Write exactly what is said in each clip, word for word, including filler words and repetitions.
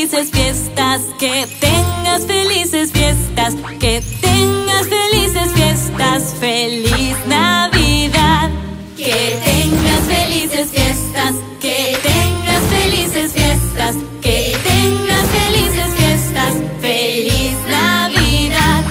felices fiestas, que tengas felices fiestas, que tengas felices fiestas, feliz Navidad. Que tengas felices fiestas, que tengas felices fiestas, que tengas felices fiestas, feliz Navidad.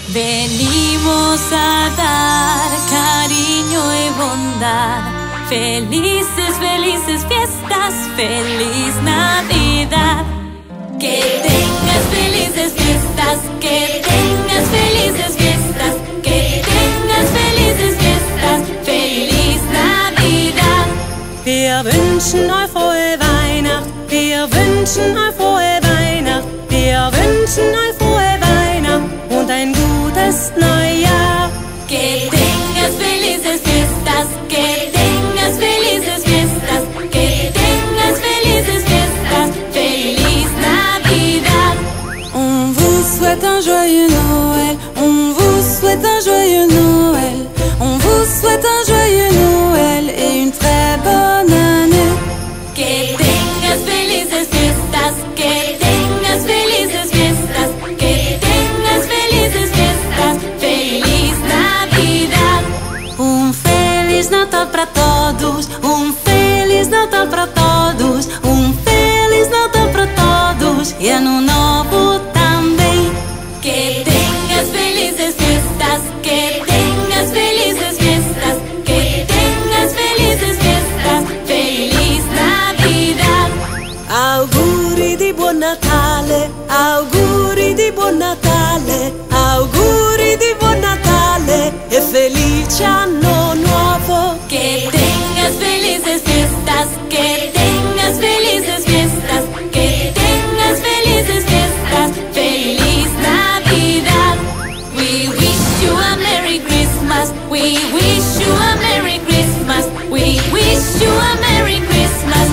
Venimos a dar cariño y bondad. Felices, felices fiestas, feliz Navidad. Que tengas felices fiestas, que tengas felices fiestas, que tengas felices fiestas, feliz Navidad. Wir wünschen euch frohe Weihnacht, wir wünschen euch frohe Weihnacht, wir wünschen euch frohe Weihnacht und ein gutes Neujahr. Que tengas felices fiestas, que tengas felices fiestas, que tengas felices fiestas, feliz Navidad. On vous souhaite un joyeux Noël, on vous souhaite un joyeux Noël, on vous souhaite un joyeux Noël et une très bonne année. Que tengas felices fiestas, que tengas felices fiestas, que tengas felices fiestas, feliz Navidad. Um Feliz Natal pra todos, um Feliz Natal pra todos, um Feliz Natal pra todos e Ano Novo também. Que tengas felices fiestas, que tengas felices fiestas, que tengas felices fiestas, feliz Navidad. Auguri di buon Natale, auguri di buon Natale, auguri di buon Natale e felice anno nuovo. Que tengas felices fiestas, que tengas felices fiestas, que tengas felices fiestas, feliz Navidad. We wish you a Merry Christmas, we wish you a Merry Christmas, we wish you a Merry Christmas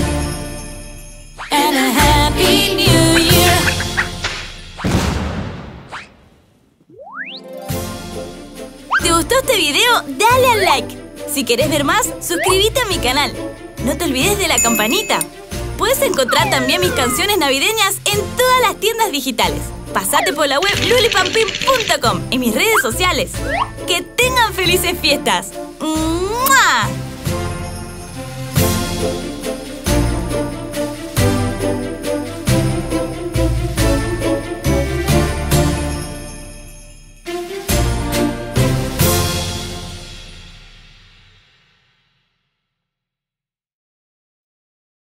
and a Happy New Year. ¿Te gustó este video? Dale al like. Si querés ver más, suscríbete a mi canal. No te olvides de la campanita. Puedes encontrar también mis canciones navideñas en todas las tiendas digitales. Pasate por la web lulipampín punto com y mis redes sociales. ¡Que tengan felices fiestas! ¡Mua!